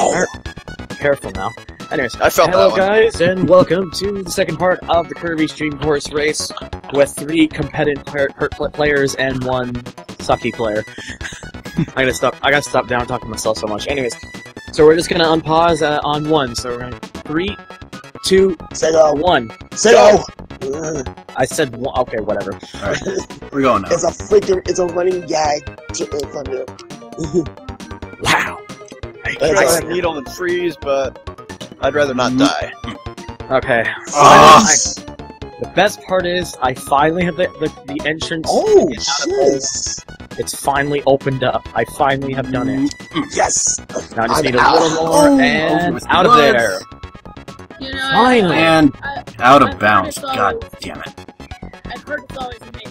Ow! Careful now. Anyways, I felt hello that one. guys, and welcome to the second part of the Kirby Stream Course race with 3 competitive players and 1 sucky player. I gotta stop down talking to myself so much. Anyways, so we're just gonna unpause on 1. So we're gonna 3, 2, Say go. 1. Say go. I said 1. Okay, whatever. Alright, we're going now. It's a running gag. Thunder. Wow. I could have needle and freeze, but I'd rather not die. Okay. The best part is, I finally have the entrance. Oh, yes. It's finally opened up. I finally have done it. Yes. Now I just need a little more, and out of there. You know, Finally. And out of I've bounds. heard it's God always- damn it. I've heard it's always amazing.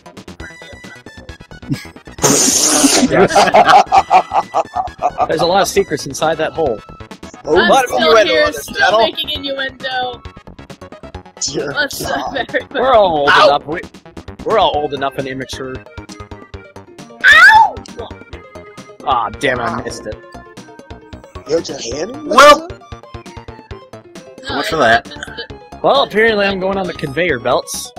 There's a lot of secrets inside that hole. Oh, I'm lot of still innuendo here, on this still channel. making innuendo. dear Let's God. very We're all old Ow. enough. We're all old enough and immature. Ow! Ah, damn it, I missed it. You hurt your hand? Well. No, much for that. Well, apparently I'm going on the conveyor belts.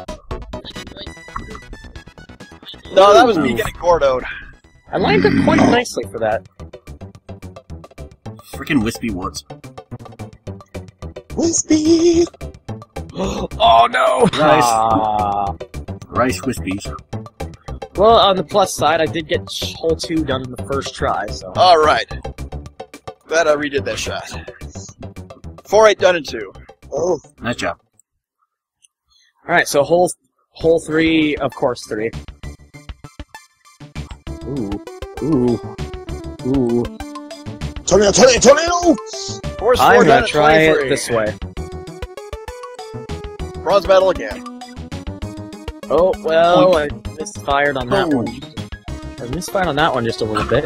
No, that was me getting Gordoed. I lined up quite nicely for that. Freaking wispy woods. Wispy. Oh no! Nice. Ah. Rice wispies. Well, on the plus side, I did get hole 2 done in the first try, so... Alright. Glad I redid that shot. 4-8 done in 2. Oh, Nice job. Alright, so hole 3, of course 3. Ooh. tornado! Force 4 I'm done gonna at try 23. it this way. Bronze medal again. Oh, well, I misfired on that one. I misfired on that one just a little bit.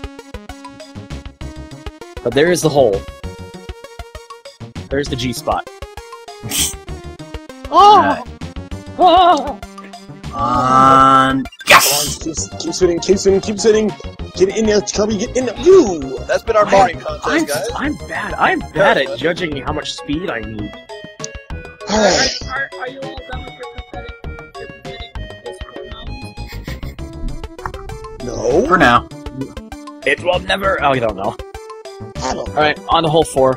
But there is the hole. There's the G-spot. Alright. Oh! On. Yes! Keep spinning. Get in there, Kirby, get in there. You! That's been our morning contest, guys. I'm bad at judging how much speed I need. Alright. Are you all done with your pathetic physical knowledge? No. For now. It will never... Oh, you don't know. I don't know. Alright, on to hole 4.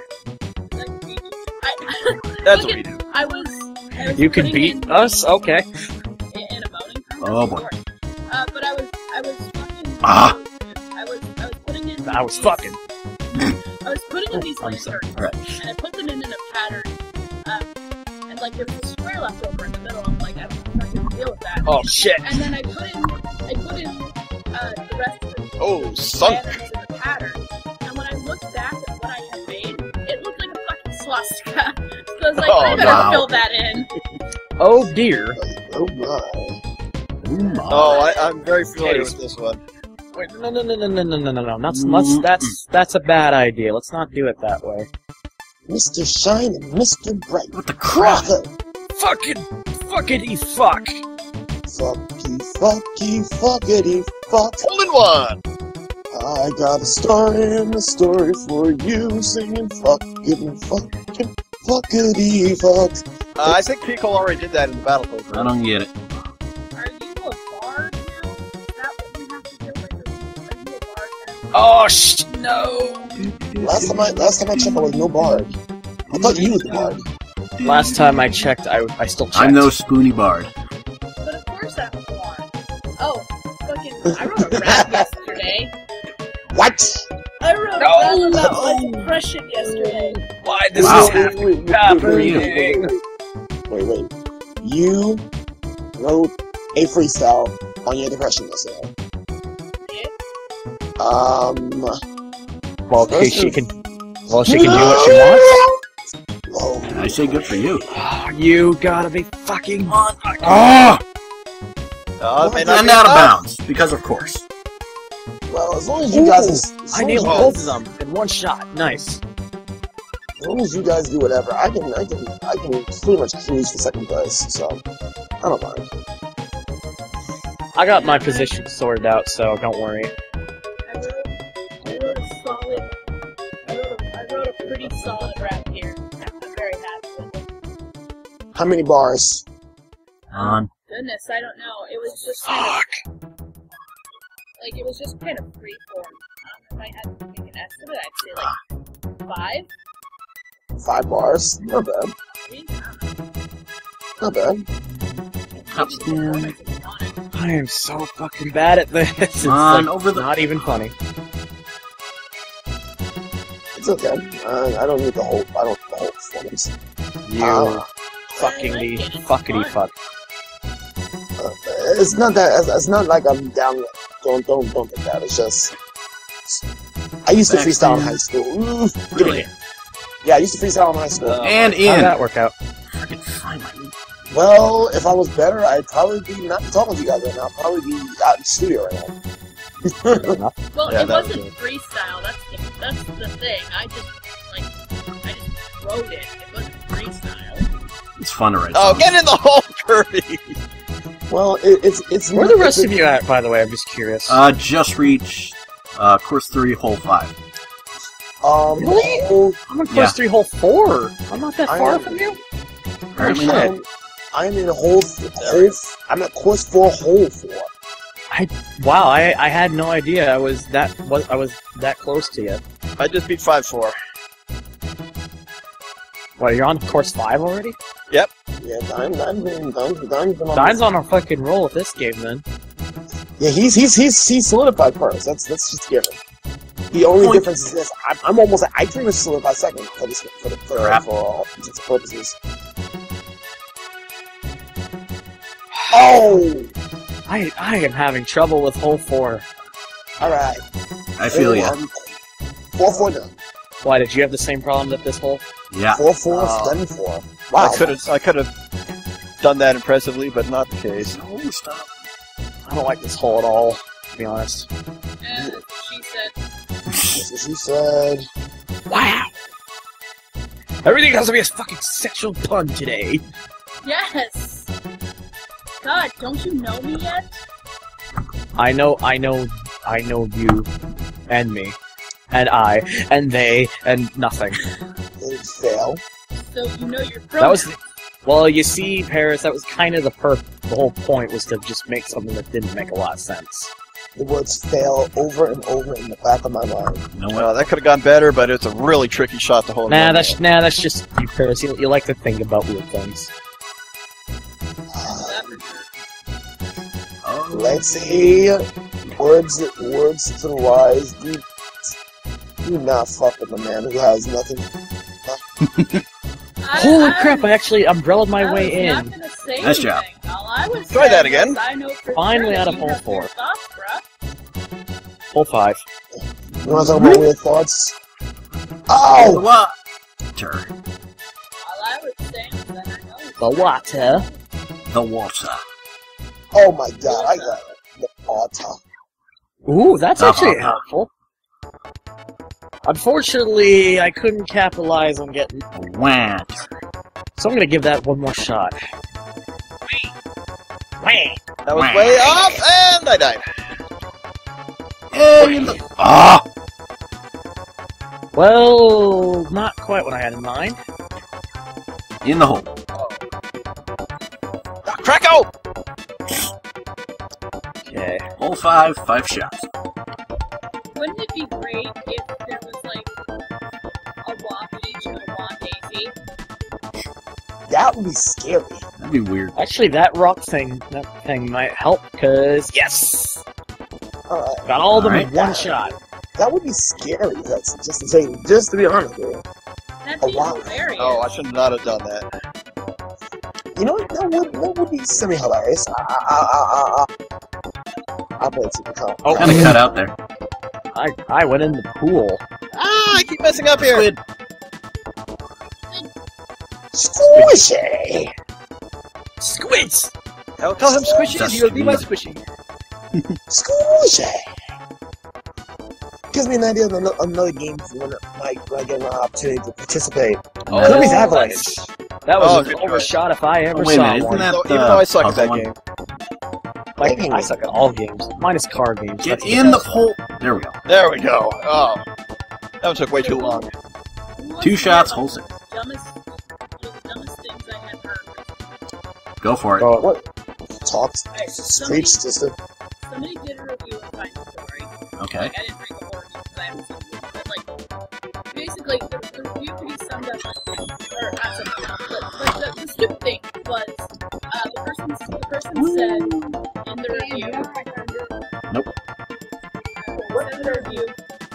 That's what we do. I was You can putting beat us? Okay. in a voting contest, Oh, boy. of course. But I was fucking. Ah. I was putting in. I was fucking. I was putting in these I'm lanterns, sorry. Alright. and I put them in a pattern. And like there was a square left over in the middle. I'm like, I'm not gonna deal with that. Oh, shit. And then I put in the rest of the Oh, sunk. lanterns in the pattern. And when I looked back at what I had made, it looked like a fucking swastika. So I was like, Oh, I better wow. fill that in. Oh, dear. Oh my. Ooh, my. Oh, I'm very familiar with this one. Wait, no. That's a bad idea. Let's not do it that way. Mr. Shine and Mr. Bright. What the crap? Crocker. Fuckity fuck. Fuckity fuck. Hole in 1. I got a story and a story for you, singing fuckity fuck. I think Pico already did that in the battle I program. don't get it. Are you a bard now? Is that what you have to deal with? Are you a bard now? Oh, no. Last time I checked, I was no bard. I thought you was the bard. Last time I checked, I still checked. I'm no spoony bard. But of course I'm a bard. Oh, fucking, I wrote a rap yesterday. What? I wrote a rap about my depression yesterday. Why this Wow. is happening? Wait. You wrote a freestyle on your depression yesterday. Well, she can do what she wants. Whoa. I say good for you. You gotta be fucking... Ah! It may not And be out of enough. bounds. Because of course. Well, as long as you guys... I nailed both of them in one shot. Nice. As long as you guys do whatever, I can pretty much cruise for second place, so I don't mind. I got my position sorted out, so don't worry. I wrote a solid. I wrote pretty solid round here. I'm very happy with it. How many bars? Goodness, I don't know. It was just kind of, like, it was just kind of freeform. If I had to make an estimate, I'd say like 5. 5 bars? Not bad. I mean, I don't know. Not bad. I am so fucking bad at this. It's on, like, over the- not even funny. It's okay. I don't need the whole. I don't need the whole performance. You fucking the fuckity fuck. It's not that. It's not like I'm down. Don't think that. It's just. I used to freestyle in high school. Ooh, Really? yeah, I used to freestyle in high school. And How'd in. that work out? Freaking find my... Well, if I was better, I'd probably be not talking to you guys right now. I'd probably be out in the studio right now. Well, Yeah, it that wasn't was freestyle. That's the thing. I just wrote it. It wasn't freestyle. It's fun to write Oh, songs. get in the hole, Kirby! Well, it's. Where are the rest of you at, by the way? I'm just curious. Just reached course 3, hole 5. Really? I'm in course Yeah. 3, hole 4. I'm not that far from you. Apparently shit. not. I'm in I'm at course 4, hole 4. Wow, I had no idea I was that close to you. I just beat 5-4. What, you're on course 5 already? Yeah, Dime's been on. Dime's on a fucking roll with this game, then. Yeah, he's solidified first. That's just given. The only difference is this: I'm almost. I pretty much solidified second for this for all intents and purposes. Oh, I am having trouble with hole 4. all right. I feel ya. 4-4 done. Why, did you have the same problem at this hole? Yeah. 4-4 Oh. done 4. Wow. I could have done that impressively, but not the case. Oh, stop. I don't like this hole at all, to be honest. And she said, That's what she said. Wow! Everything has to be a fucking sexual pun today. "Yes." God, don't you know me yet? I know you, and me, and I, and they, and nothing. They fail. So you know your That was, pronouns. well, you see, Paris, that was kind of the whole point was to just make something that didn't make a lot of sense. The words fail over and over in the back of my mind. You know Well, what? that could have gone better, but it's a really tricky shot to hold. Nah, in. that's just you, Paris. You like to think about weird things. That for sure. Oh. Let's see. Words to the wise. Do not fuck with a man who has nothing. Holy crap! I actually umbrellaed my way I was in. not gonna say Nice job. anything. All I was Try that saying again. was I know for Finally sure out that of you hole have 4. weird thoughts, bruh. Hole 5. You want to talk about weird thoughts? Oh! Water. All I was saying was that I know. The water. The water. Oh my god, I got it. The water. Ooh, that's actually helpful. Unfortunately, I couldn't capitalize on getting, Water. so I'm gonna give that one more shot. Wham! That was way off, and I died. Ah! Well, not quite what I had in mind. In the hole. Krakow! Okay. Hole 5, 5 shots. Wouldn't it be great if there was like a walk each and a walk daisy? That would be scary. That'd be weird. Actually, that thing might help, cause yes! Alright. Got all of them in Alright. one shot. That would be scary. That's just to say, just to be honest with you. That'd A be walk. hilarious. Oh, I should not have done that. You know what? That would be semi-hilarious. I'll play it to the count. Oh, Kinda cut out there. I went in the pool. Ah, I keep messing up here. Squid. Squishy! Squids! I'll call him Squishy, and he'll be my Sesame. Squishy. Squishy! Gives me an idea of another game when I get an opportunity to participate. Oh, Kirby's Avalanche. That was Oh, an good overshot if I ever Oh, wait a saw minute, one. isn't that Even though I suck at puzzle that one? game. Like, I suck at all games. Minus card games. Get That's in the best. hole. There we go. There we go. Oh, that one took way too long. 2 shots, hole 6. Dumbest things I have heard. Go for it. Oh, what? Talked. Hey, Screech system. somebody did a review of Finding Dory. Okay. Like, I didn't read the whole review because I haven't seen the movie, but like, basically, the review could be summed up, or not summed up, but the stupid thing was, the person said in the review. Nope. Said in the review.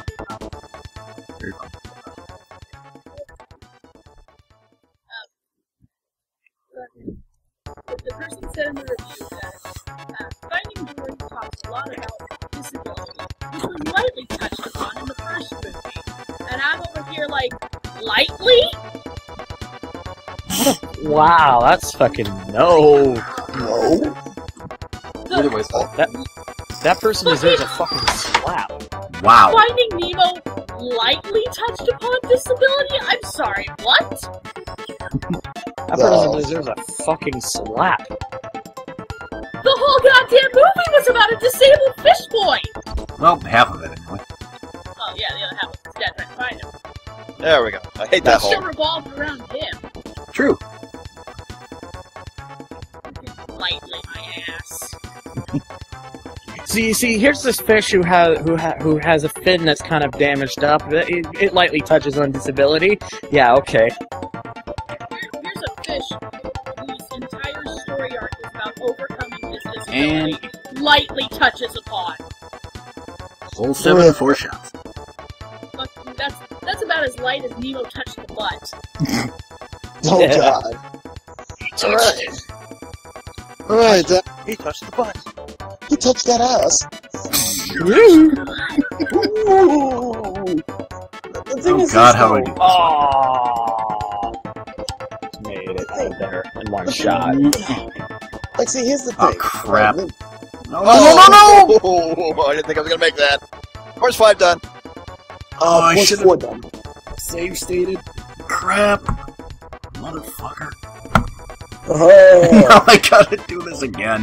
The person said in the review that Finding Dory talks a lot about disability, which was lightly touched upon in the first movie. And I'm over here like, lightly? Wow, that's fucking no. No. Either way, That person deserves a fucking slap. wow. Finding Nemo lightly touched upon disability? I'm sorry, what? That person deserves a fucking slap. The whole goddamn movie was about a disabled fish boy! Well, half of it anyway. Oh yeah, the other half was his dad trying to find him. There we go. I hate that That show hole. revolved around him. True. Lightly, my ass. See, here's this fish who has a fin that's kind of damaged up. It lightly touches on disability. Yeah, okay. Here's a fish whose entire story arc is about overcoming his disability. And Lightly touches upon. hole 7, 4 shots. But that's about as light as Nemo touched the butt. Oh Yeah. god. Alright. Alright, He touched the butt. he touched that ass. Woo! The thing Oh is god, this, how though, would I do this? Oh, made it out there in one shot. Like, see, here's the thing. Oh, crap. Like, No, Oh, I didn't think I was gonna make that. Course 5 done. I what's should've- 4 done? Save stated. Crap. Motherfucker. Oh. Now I gotta do this again.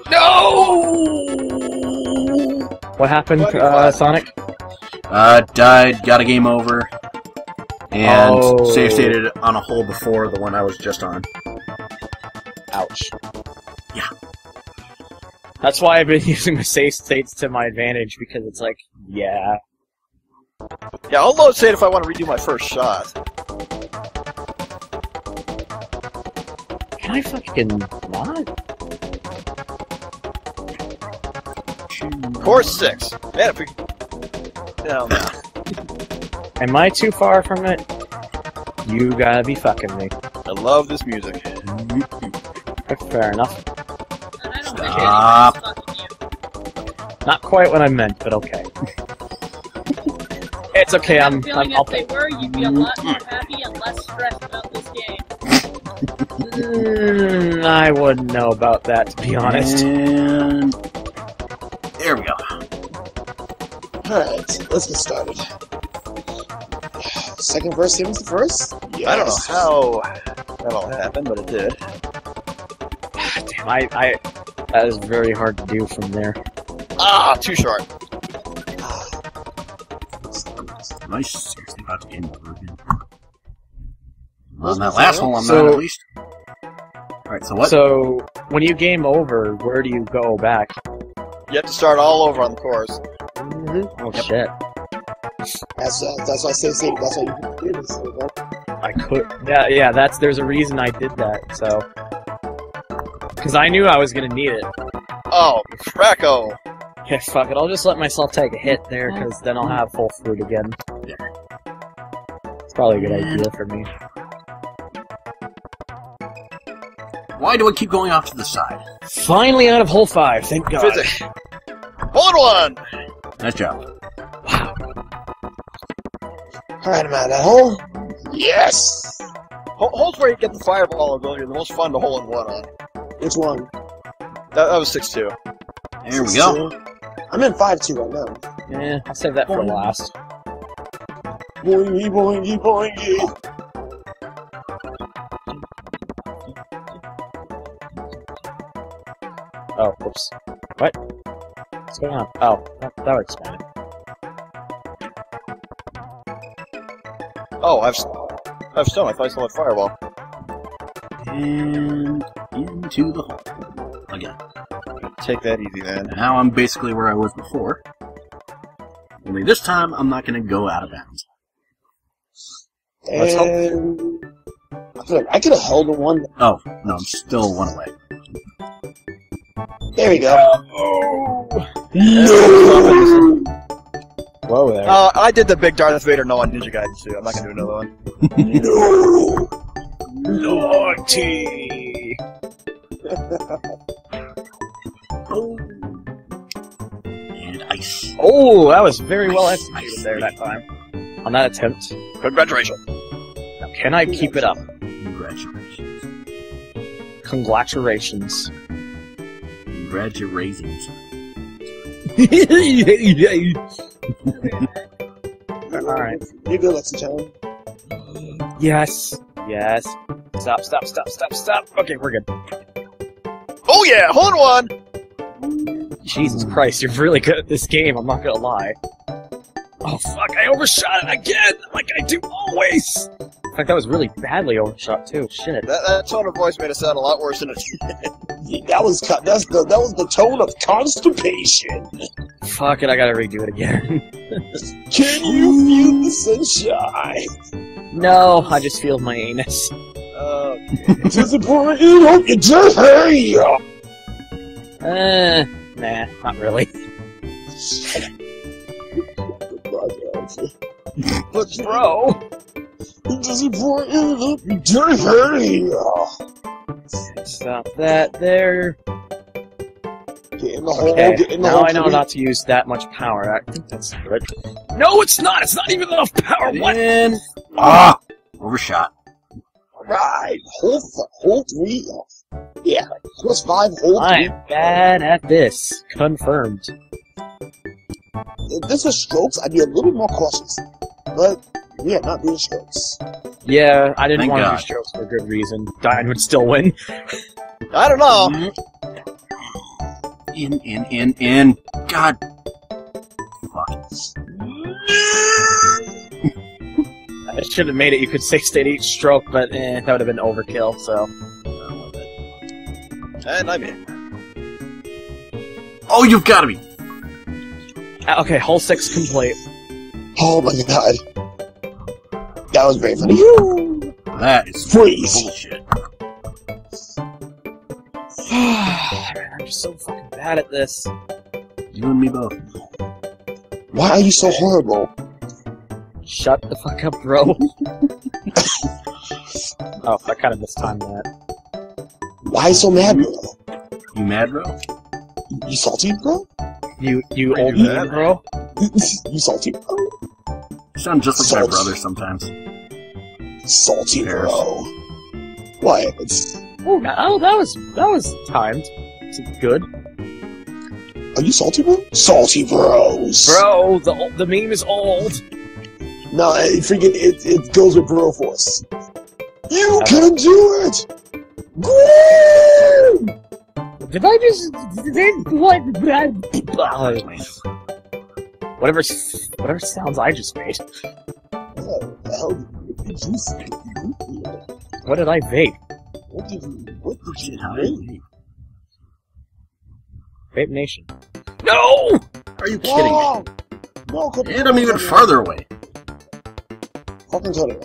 What happened, 25. Sonic? Died, got a game over, and Oh. save stated on a hole before the one I was just on. Ouch. Yeah. That's why I've been using my save states to my advantage, because it's like, yeah. Yeah, I'll load save if I want to redo my first shot. Can I fucking not? Course 6. Man, if we... Hell no. Am I too far from it? You gotta be fucking me. I love this music. Fair enough. And I don't Stop. think anybody's fucking you. Not quite what I meant, but okay. It's okay, I'm feeling I'll if they were, you'd be a lot more happy and less stressed about this game. I wouldn't know about that, to be honest. And there we go. Alright, let's get started. Second verse, same as the first? Yes. I don't know how that all happened, but it did. Damn, that is very hard to do from there. Ah, too short. Am I seriously about to game over again? On that last hole, I'm not So- at least. Alright, so what? So, when you game over, where do you go back? You have to start all over on the course. Oh shit. That's why I say save. That's why you can do this. You know? I could. Yeah, there's a reason I did that, so. Because I knew I was gonna need it. Oh, Fracco. Yeah, fuck it, I'll just let myself take a hit there, because then I'll have full fruit again. It's probably a good idea for me. Why do I keep going off to the side? Finally out of hole 5, thank God. Physics. Hole in one. Nice job. Alright, I'm out of that hole. Yes! Holes where you get the fireball ability are the most fun to hole in one on. Which one? That was 6-2. There we go. I'm in 5-2 right now. Yeah, I'll save that for last. Boingy, boingy, boingy. Oh, whoops. What? What's going on? Oh, that would explain it. Oh, I've stone. I thought I still had fireball. And into the hole. Again. Take that easy, then. Now I'm basically where I was before. Only this time, I'm not going to go out of bounds. Let's hope. And I could have held one. Oh, no, I'm still one away. There we go. No! Whoa there. I did the big Darth Vader no on Ninja Gaiden too. I'm not gonna do another one. No! Naughty! And ice. Oh, that was very well executed there that time. On that attempt. Congratulations. Now, can I keep it up? Congratulations. Congratulations. Congratulations. Alright. You're good, Lexi Chan. Yes. Yes. Stop. Okay, we're good. Oh yeah, hole in one. Jesus Christ, you're really good at this game, I'm not gonna lie. Oh fuck, I overshot it again! Like I do always! In fact, that was really badly overshot too, shit. That tone of voice made it sound a lot worse than it. That was the tone of constipation. Fuck it, I gotta redo it again. Can you feel the sunshine? No, I just feel my anus. Disappointed on your day. Nah, not really. But Bro! disappointed on your day. Stop that there. Get in the hole, Okay, get in the now hole. I know not to use that much power. I think that's good. No, it's not! It's not even enough power! What? And... Ah! Overshot. Alright, hole 3. Yeah, +5, hole 3. I'm bad at this. Confirmed. If this was strokes, I'd be a little more cautious. But, yeah, not doing strokes. Yeah, I didn't Thank want to God. do strokes for a good reason. Dine would still win. I don't know. In. God. Fuck. I should have made it you could 6-state each stroke, but that would have been overkill, so. And I'm in. Oh, you've got to be. Okay, hole 6 complete. Oh my god. That was very funny. That is Freeze. bullshit. I'm just so fucking bad at this. You and me both. Why are you so horrible? Shut the fuck up, bro. Oh, I kind of mistimed that. Why so mad, bro? You mad, bro? You salty, bro? You Why old do that? man, bro? You salty, bro? You sound just like Salt. my brother sometimes. Salty, Cheers. bro. What? It's... Oh, that was timed. Is it good? Are you salty, bro? Salty bros. Bro, the meme is old. No, I forget it goes with bro force. You can do it! Woo! Did I just... Whatever sounds I just made. What the hell did you say? What did I vape? What did you How do? did you? Vape Nation. No! Are you kidding me? Whoa! No, And I'm even farther away. Fucking totally.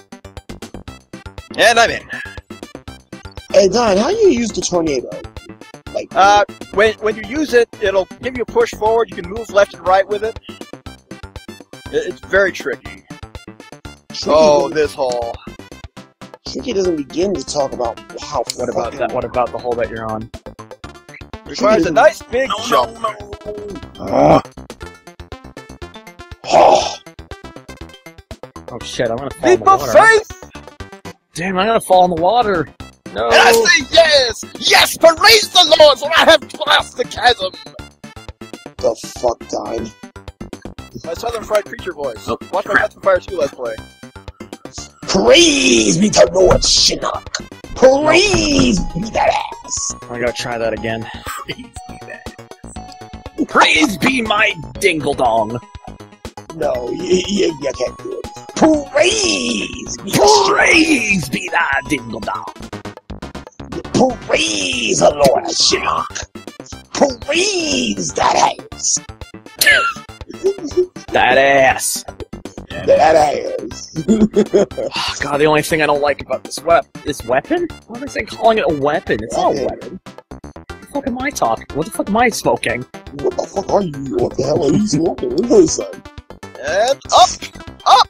And I'm in. Hey, Don, how do you use the tornado? Like, When you use it, it'll give you a push forward. You can move left and right with it. It's very tricky. Oh, this hole. Tricky doesn't begin to talk about how. What about that? What about the hole that you're on? Requires a nice big jump. Oh. Oh shit, I'm gonna fall in Leap the of water. faith! Damn, I'm gonna fall in the water. No! And I say yes! Yes, praise the Lord, for I have crossed the chasm! The fuck, Don? My Southern Fried Preacher voice. Oh, Watch my crap. Captain Fire 2 Let's Play. Praise be to Lord Shinnok! Praise be that ass! I gotta try that again. Praise be my dingle dong. No, you can't do it. Praise! Praise be thy dingle dong. Praise the Lord Shark! Praise that ass! That ass. That ass! God, the only thing I don't like about this weapon? Why am I saying calling it a weapon? It's not a weapon. What the fuck am I talking? What the fuck am I smoking? What the fuck are you? What the hell are you smoking? What is that? And up! Up!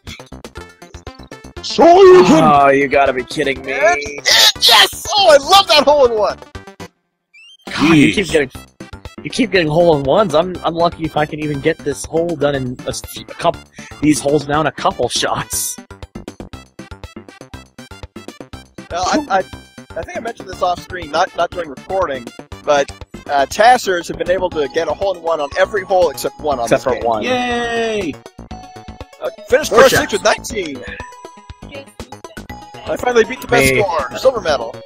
So you can... Oh, you gotta be kidding me. And yes! Oh, I love that hole-in-one! God, you keep getting hole-in-ones. I'm lucky if I can even get this hole done in a couple. These holes down a couple shots. Well, I think I mentioned this off screen, not during recording, but Tassers have been able to get a hole-in-one on every hole except one on Except this for game. one. Yay! Finished first six with 19. I finally beat the best Hey. score. Silver medal.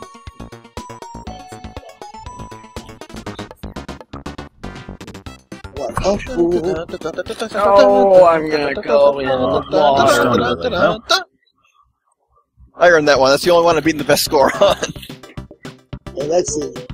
What a fool. Oh, I'm gonna go in the water. I earned that one. That's the only one I beat the best score on. And that's it.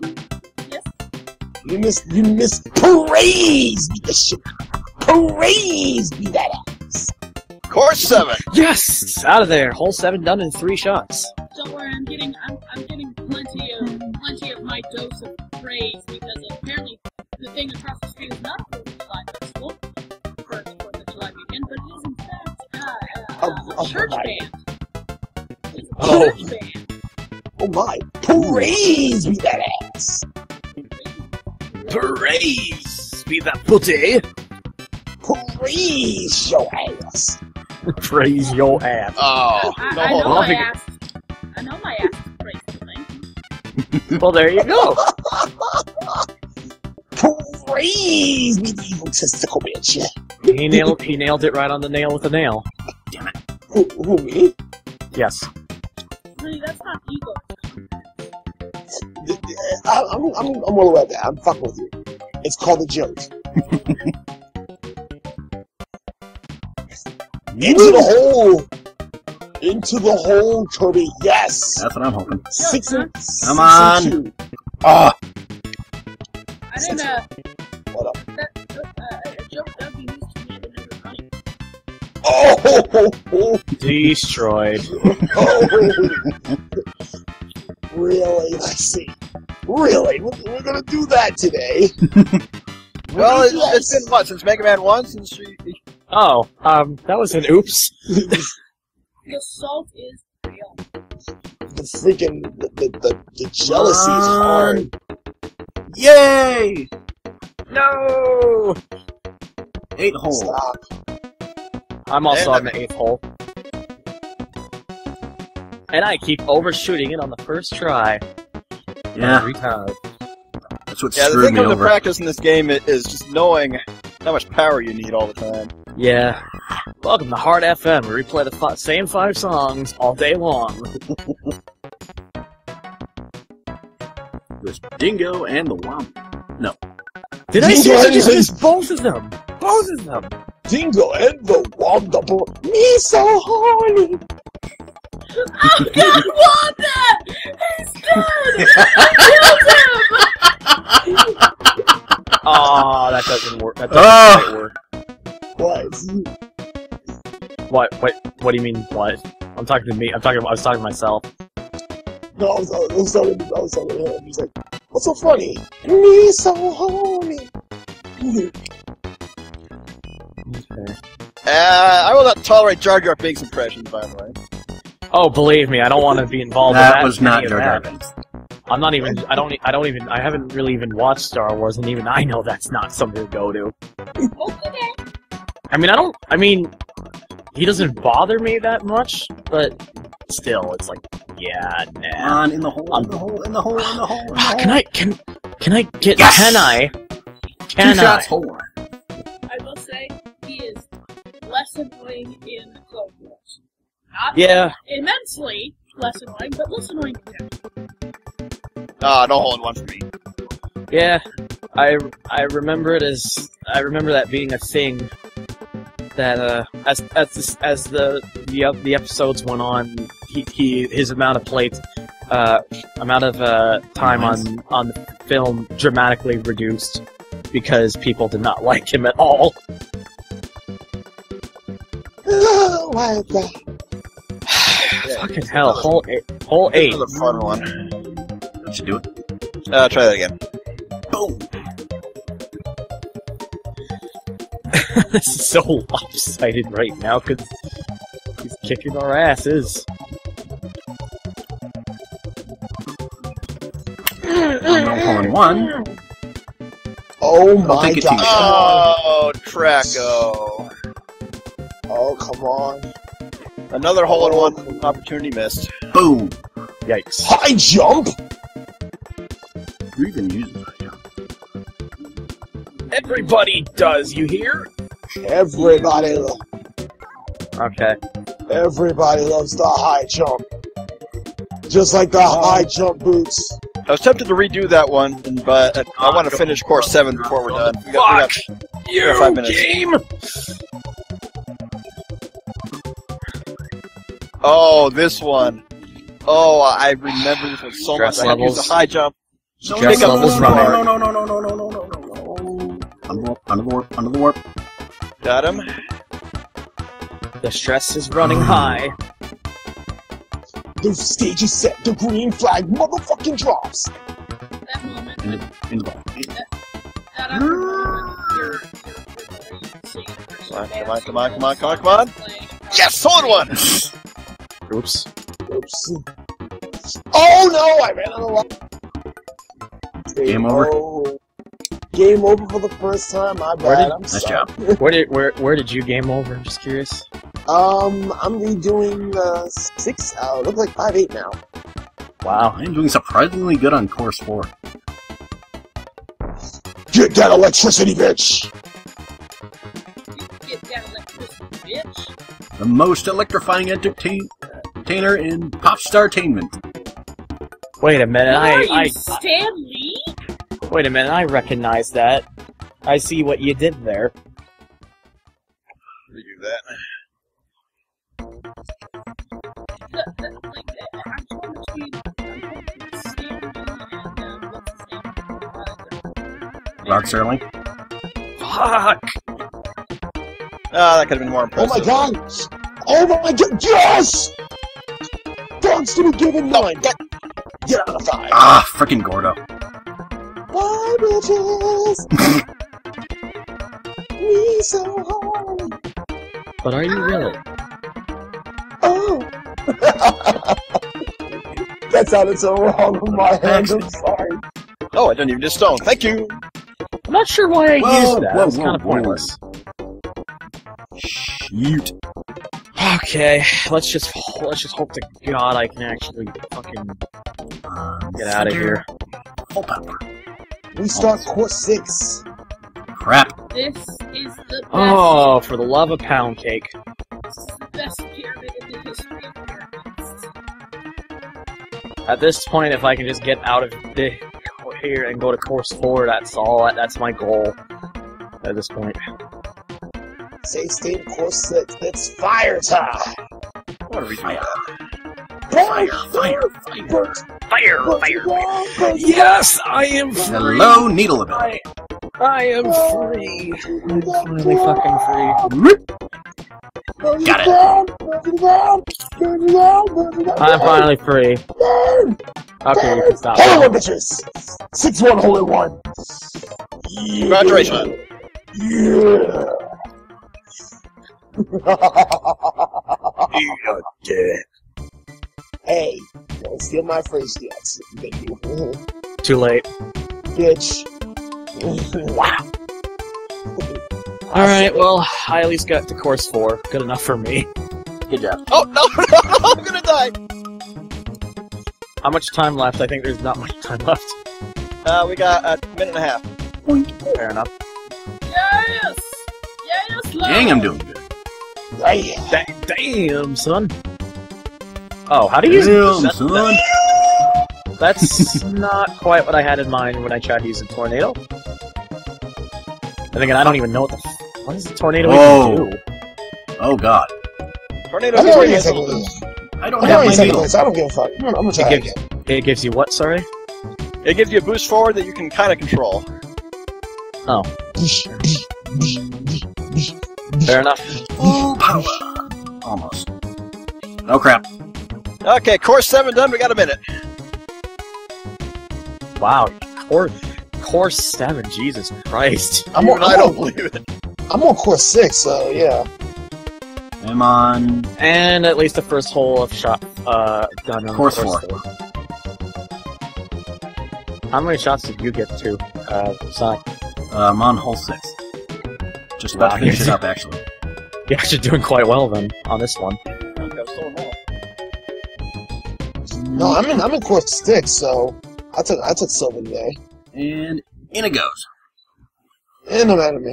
You missed praise be the shit. Praise be that ass. Course 7. Yes! Out of there. Hole 7 done in 3 shots. Don't worry, I'm getting plenty of my dose of praise because apparently the thing across the street is not a 4th of July festival for the 4th of July weekend, but it is in fact a church band. It's a Oh. church band. Oh my. Praise be that ass. Praise be that putty. Praise your ass. Praise your ass. Oh, no, I hold know on. my ass. I know my ass is praise thing. Well, there you go. Praise be the evil testicle bitch. He nailed it right on the nail with a nail. Who, me? Yes. Honey, that's not ego. I'm well aware of that. I'm fucking with you. It's called a joke. Into the hole! Into the hole, Kirby, yes! That's what I'm hoping. Six and Come on. 2. Oh, I didn't, What up? a joke that would be used to me in the running. Oh! Destroyed. Really? Let's see. Really? We're gonna do that today? Well, it's been what, since Mega Man 1? Since she... Oh, that was an oops. The salt is real. The freaking the jealousy is hard. yay! No! 8 holes. Stop. I'm also And on the 8th hole. And I keep overshooting it on the first try. Yeah, Every time. that's what Yeah, the screwed thing me of the over. practice in this game is just knowing how much power you need all the time. Yeah. Welcome to Hard FM. We replay the same 5 songs all day long. There's Dingo and the Womp. Did I Dingo say and just both of them? Both of them! Dingo and the wonderful me so horny. I don't want that! He's dead! I killed him! Oh, that doesn't work. That doesn't quite work. What? What do you mean, what? I'm talking to me. I was talking to myself. No, I was talking to him. He's like, what's so funny? Me so horny. Okay. I will not tolerate Jar Jar Binks impressions, by the way. Oh, believe me, I don't want to be involved in That that. was not any of Jar Jar that. Binks. I'm not even. I haven't really even watched Star Wars, and even I know that's not something to go to. Okay. I mean, he doesn't bother me that much, but still, it's like, yeah, Come nah. on, in the hole, in the hole, in the hole, in the hole, in the hole. Can I get? Yes! Can I? 2 shots, hole 1. I will say, he is less annoying in Clone Wars. Not Yeah. immensely less annoying, but less annoying than No hold one for me. Yeah, I remember it as I remember that being a thing that as the episodes went on, his amount of time on the film dramatically reduced because people did not like him at all. Why is that? Fucking hell, hole 8. Another fun one. Let's do it. Try that again. Boom! This is so lopsided right now because he's kicking our asses. Hole in one. Oh I'll my take it to god. you. Oh, Traco. Oh, come on. Another hole-in-one opportunity missed. Boom! Yikes. High jump? Who even uses that? Yeah. Everybody does, you hear? Everybody Okay. loves the high jump. Just like the high jump boots. I was tempted to redo that one, but I want to finish course 7 before we're done. We got 5 minutes. Game! Oh, this one. Oh, I remember this one so Stress much. I had to use levels. the high jump. Stress Pick up levels this running. bar. No. Under the warp. Got him. The stress is running high. The stage is set. The green flag motherfucking drops. That moment, In the ball. that awkward moment, you're seeing the person Come on. playing. Yes, hole-in-one! Oops. Oops. Oh no, I ran out of luck. Game over. Game over for the first time. My bad. I'm Nice sorry. job. Where did you game over? I'm just curious. I'm redoing 6. Looks like 5-8 now. Wow. I'm doing surprisingly good on course 4. Get that electricity, bitch! Get that electricity, bitch. The most electrifying entertainer in Popstartainment. Wait a minute. Who are you, Stan Lee? Wait a minute. I recognize that. I see what you did there. Redo that. I'm torn between Stan Lee and what's his name? Rod Serling. Fuck! Ah, that could have been more Oh impressive. my god! Oh my god! Yes! Thanks to be given 9. Get out of 5. Ah, frickin' Gordo. Bye, bitches! Me so hard. But are you really? Oh! That sounded so wrong on my hand. I'm sorry. Oh, I didn't even do stone. Thank you. I'm not sure why I Whoa, used that. whoa, It's kind of whoa, whoa. pointless. Shoot. Okay, let's just hope to God I can actually fucking get out of here. Full power. We start course 6. Crap. This is the best. Oh, for the love of pound cake. This is the best pyramid in the history of pyramids. At this point, if I can just get out of here and go to course 4, that's all. That's my goal. At this point. Safe state course 6. It's fire time! What are we doing? Fire! Fire! Yes, I am free. Hello, needle ability. I am free. I'm finally fucking free. Got it. I'm finally free. Okay, you can stop. Hole in one, bitches! 6-1, hole in one! Yeah. Congratulations. Yeah! You're dead. Hey, don't steal my phrase yet. Thank you. Too late. Bitch. Wow. Alright, well, I at least got to course 4. Good enough for me. Good job. Oh, no, I'm gonna die. How much time left? I think there's not much time left. We got a minute and a half. Fair enough. Yes! Yes, love! Dang, I'm doing good. Damn. Damn, son. Oh, how do you use Damn, son. That's not quite what I had in mind when I tried to use a tornado. And again, I don't even know what does the tornado Whoa. even do? Oh god. Tornado I'm Kirby already has second a- place. I don't I'm have already my second needle. place. I don't give a fuck. I'm gonna try It again. gives you what? Sorry. It gives you a boost forward that you can kind of control. Oh, fair enough. Full power. Almost. Oh crap. Okay, course 7 done. We got a minute. Wow, course 7. Jesus Christ. I'm Even on, I don't believe it. I'm on course 6, so yeah. I'm on And at least the first hole of shot done on Course 4. How many shots did you get to, Sonic? I'm on hole 6. Just about to finish it up, actually. You're actually doing quite well then on this one. No, I'm in course 6, so I took silver today. And in it goes. And no matter me.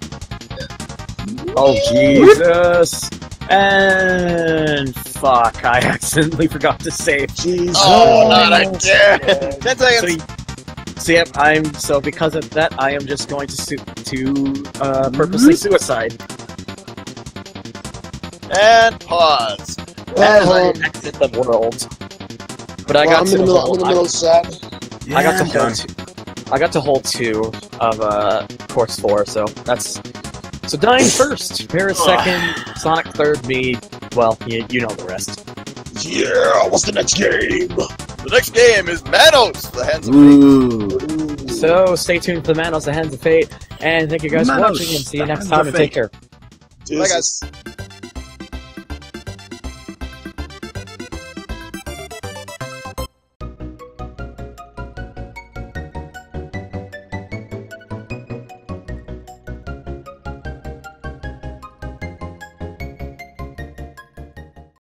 Oh Jesus! And fuck, I accidentally forgot to save. Jesus. Oh, not again. 10 seconds. So because of that, I am just going to purposely suicide And pause. as I exit the world. But I got I'm to in the hole. middle of the set. Yeah, I got to I'm hole done. 2. I got to hole 2 of course 4. So that's dying first. Paris second. Sonic third. Me. Well, you know the rest. Yeah, what's the next game? The next game is Manos, the Hands of Fate. Ooh. So stay tuned for the Manos, the Hands of Fate, and thank you guys for Manos, watching, and see you the next Hands time, of and take Fate. care. Bye, guys.